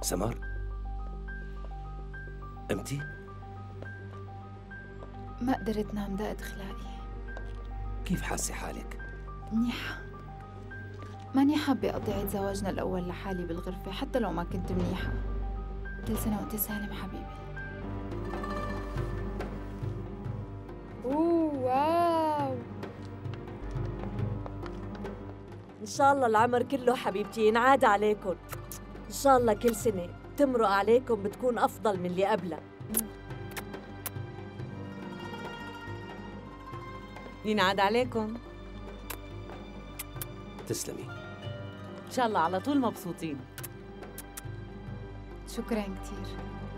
سمر، قمتي؟ ما قدرت نام، دقت خلاقي. كيف حاسة حالك؟ منيحة. ماني حابة أقضي عيد زواجنا الأول لحالي بالغرفة حتى لو ما كنت منيحة. كل سنة وأنت سالم حبيبي. أوه واو، إن شاء الله العمر كله حبيبتي ينعاد عليكم. إن شاء الله كل سنة تمرق عليكم بتكون أفضل من اللي قبلها. ينعاد عليكم. تسلمي. إن شاء الله على طول مبسوطين. شكراً كتير.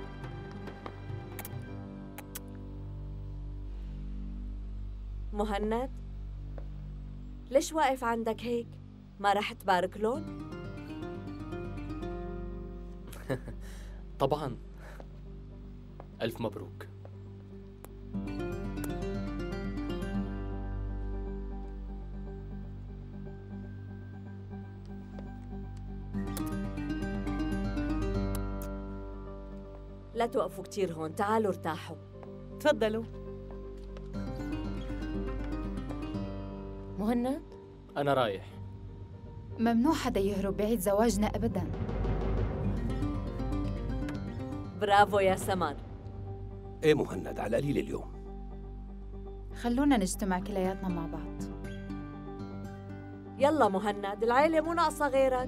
مهند، ليش واقف عندك هيك؟ ما رح تبارك لهم؟ طبعاً. ألف مبروك. لا توقفوا كتير هون، تعالوا ارتاحوا. تفضلوا. مهند، أنا رايح. ممنوع حدا يهرب بعيد زواجنا أبداً. برافو يا سمر. ايه مهند، على القليل اليوم. خلونا نجتمع كلياتنا مع بعض. يلا مهند، العيلة مو ناقصة غيرك.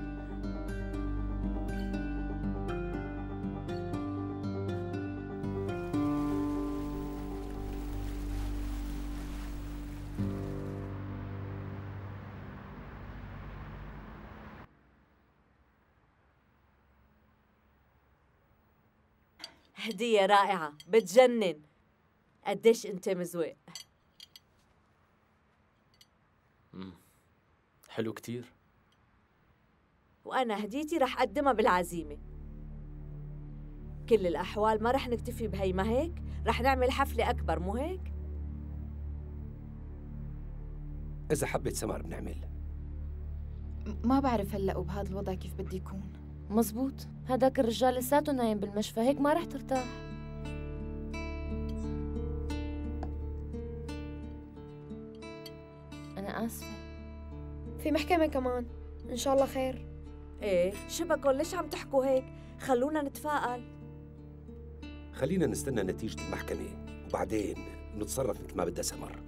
هدية رائعة بتجنن. قديش انت مزوق. حلو كتير. وأنا هديتي رح أقدمها بالعزيمة. كل الأحوال ما رح نكتفي بهي، ما هيك؟ رح نعمل حفلة أكبر، مو هيك؟ إذا حبت سمر بنعمل. ما بعرف هلأ وبهذا الوضع كيف بدي يكون. مزبوط، هداك الرجال لساته نايم بالمشفى، هيك ما رح ترتاح. أنا آسفة. في محكمة كمان، إن شاء الله خير. إيه، شبكن ليش عم تحكوا هيك؟ خلونا نتفائل. خلينا نستنى نتيجة المحكمة وبعدين نتصرف مثل ما بدها سمر.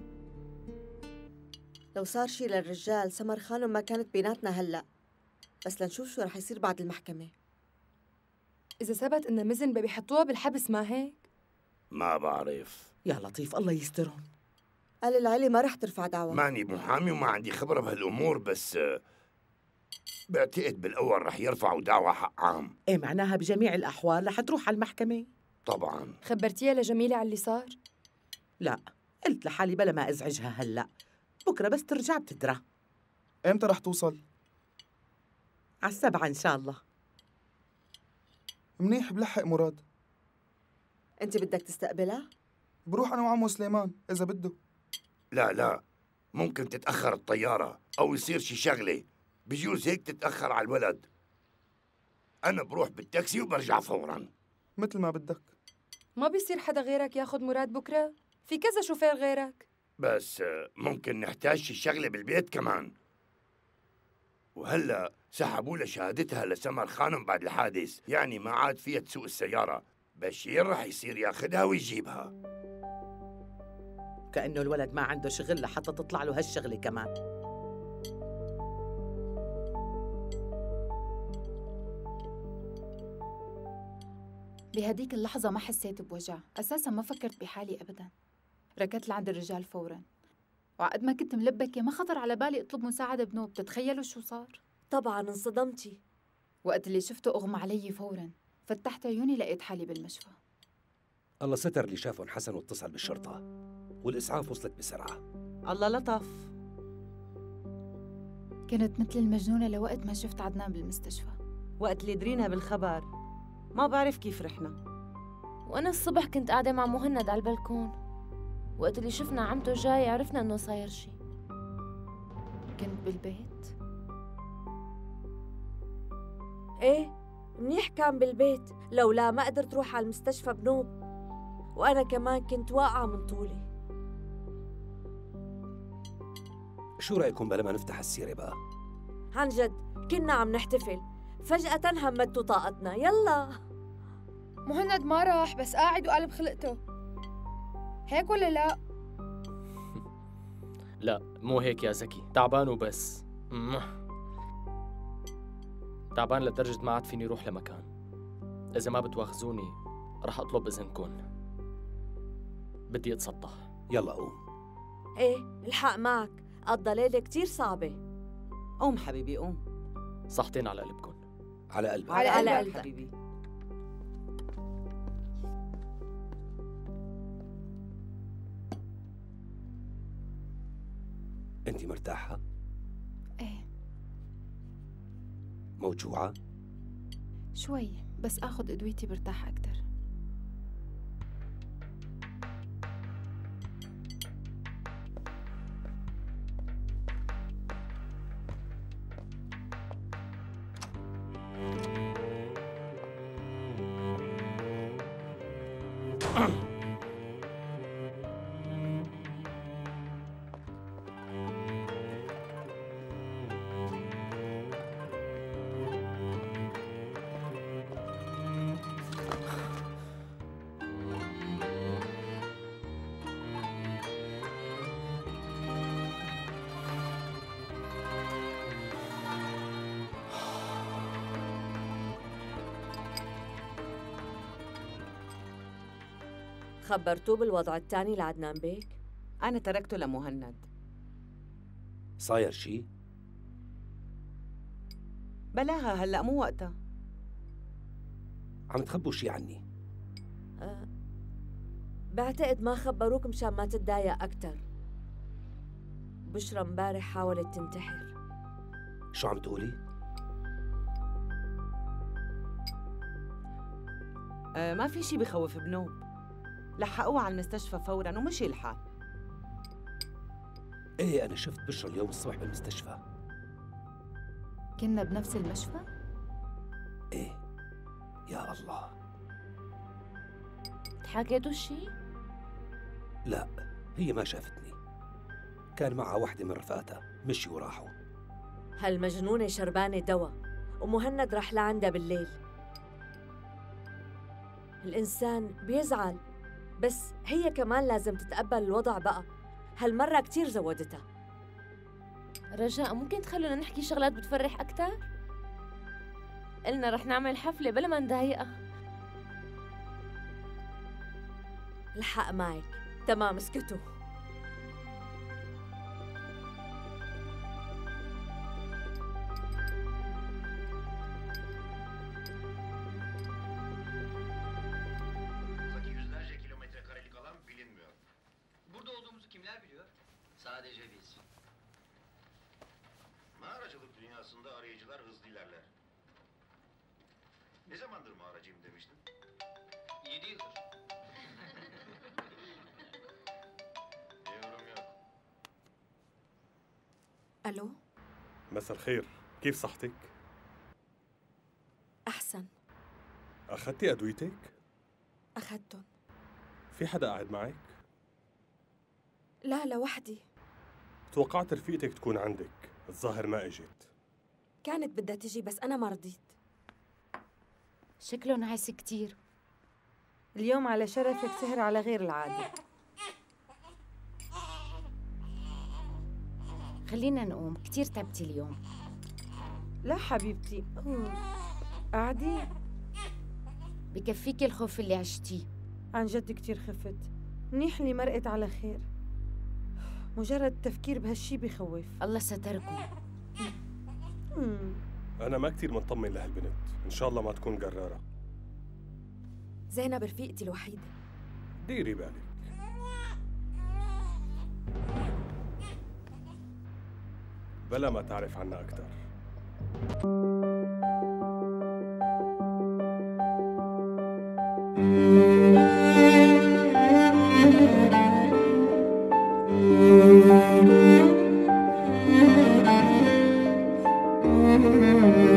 لو صار شي للرجال سمر خانم ما كانت بيناتنا هلأ، بس لنشوف شو رح يصير بعد المحكمة. إذا ثبت إنها مذنبة بيحطوها بالحبس، ما هيك؟ ما بعرف. يا لطيف الله يسترهم. قال العيلة ما رح ترفع دعوى. ماني محامي وما عندي خبرة بهالأمور، بس بعتقد بالأول رح يرفعوا دعوى حق عام. ايه معناها بجميع الأحوال رح تروح على المحكمة؟ طبعاً. خبرتيها لجميلة على اللي صار؟ لا، قلت لحالي بلا ما أزعجها هلأ، بكرة بس ترجع بتدرى. امتى رح توصل؟ على 7 إن شاء الله. منيح، بلحق مراد. أنت بدك تستقبلها؟ بروح أنا وعمو سليمان إذا بده. لا، ممكن تتأخر الطيارة أو يصير شي شغلة، بجوز هيك تتأخر على الولد. أنا بروح بالتاكسي وبرجع فوراً. مثل ما بدك. ما بيصير حدا غيرك ياخد مراد بكرة؟ في كذا شوفير غيرك. بس ممكن نحتاج شي شغلة بالبيت كمان. وهلأ سحبوا لها شهادتها لسمر خانم بعد الحادث، يعني ما عاد فيها تسوق السيارة. بشير رح يصير ياخدها ويجيبها. كأنه الولد ما عنده شغل لحتى تطلع له هالشغلة كمان. بهديك اللحظة ما حسيت بوجع، أساساً ما فكرت بحالي أبداً. ركضت لعند الرجال فوراً، وعقد ما كنت ملبكة ما خطر على بالي أطلب مساعدة بنوب. تتخيلوا شو صار؟ طبعاً انصدمتي. وقت اللي شفته أغمى علي فوراً، فتحت عيوني لقيت حالي بالمشفى. الله ستر اللي شافهم حسن واتصل بالشرطة، والإسعاف وصلت بسرعة. الله لطف. كنت مثل المجنونة لوقت ما شفت عدنان بالمستشفى. وقت اللي درينا بالخبر ما بعرف كيف رحنا. وأنا الصبح كنت قاعدة مع مهند على البلكون، وقت اللي شفنا عمته جاي عرفنا إنه صاير شي. كنت بالبيت. إيه، منيح كان بالبيت، لولا ما قدرت روح على المستشفى بنوب، وأنا كمان كنت واقعة من طولي. شو رأيكم بلا ما نفتح السيرة بقى؟ عن جد كنا عم نحتفل، فجأة همدتوا طاقتنا. يلا. مهند ما راح، بس قاعد وقلب خلقته. هيك ولا لا؟ لا مو هيك يا زكي، تعبان وبس. تعبان لدرجة ما عاد فيني روح لمكان. إذا ما بتواخذوني رح أطلب إذنكم، بدي أتسطح. يلا قوم. ايه الحق معك، قضى ليلة كتير صعبة. قوم حبيبي قوم. صحتين على قلبكم. على قلبك. على قلبك حبيبي. انت مرتاحة؟ ايه موجوعة؟ شوي، بس اخذ ادويتي برتاح اكثر. خبرتوه بالوضع الثاني لعدنان بيك؟ أنا تركته لمهند. صاير شي؟ بلاها هلأ مو وقتها. عم تخبوا شي عني؟ بعتقد ما خبروك مشان ما تتضايق أكتر. بشرى امبارح حاولت تنتحر. شو عم تقولي؟ ما في شي بخوف بنوب، لحقوها على المستشفى فوراً ومشي الحال. ايه أنا شفت بشرى اليوم الصبح بالمستشفى. كنا بنفس المشفى؟ ايه. يا الله. حكيتوا شي؟ لا، هي ما شافتني. كان معها وحدة من رفقاتها، مشي وراحوا. هالمجنونة شربانة دوا، ومهند رح لعندها بالليل. الإنسان بيزعل، بس هي كمان لازم تتقبل الوضع بقى. هالمرة كتير زودتها. رجاء ممكن تخلونا نحكي شغلات بتفرح أكتر؟ قلنا رح نعمل حفلة بلا ما نضايقها. الحق معك. تمام، اسكتوا. Uzaki yüzlerce kilometre karelik alan bilinmiyor. Burada olduğumuzu kimler biliyor? Sadece biz. Mağaracılık dünyasında arayıcılar hızlı ilerler. Ne zamandır mağaracıyım demiştin? 7 yıldır. Yorum yok. الو. مساء الخير، كيف صحتك؟ احسن. أخذتي أدويتك؟ اخذتهم. في حدا قاعد معك؟ لا لوحدي. توقعت رفيقتك تكون عندك، الظاهر ما اجت. كانت بدها تجي بس انا ما رضيت. شكله نعس كتير. اليوم على شرفك سهر على غير العادة. خلينا نقوم، كتير تعبتي اليوم. لا حبيبتي، قاعدي. بكفيكي الخوف اللي عشتيه. عن جد كتير خفت. منيح اللي مرقت على خير. مجرد التفكير بهالشي بخوف. الله ستركم. أنا ما كتير مطمن لهالبنت، إن شاء الله ما تكون قرارة. زينب رفيقتي الوحيدة. ديري بالك. بلا ما تعرف عنا أكتر. Mm-hmm.